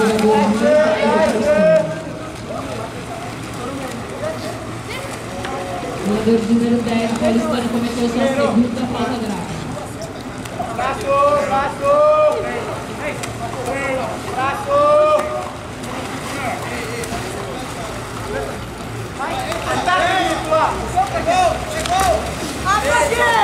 Jogador de número 10, Paulistano, cometeu sua segunda falta grave. Braço, braço! Braço! Vai! Chegou! Chegou!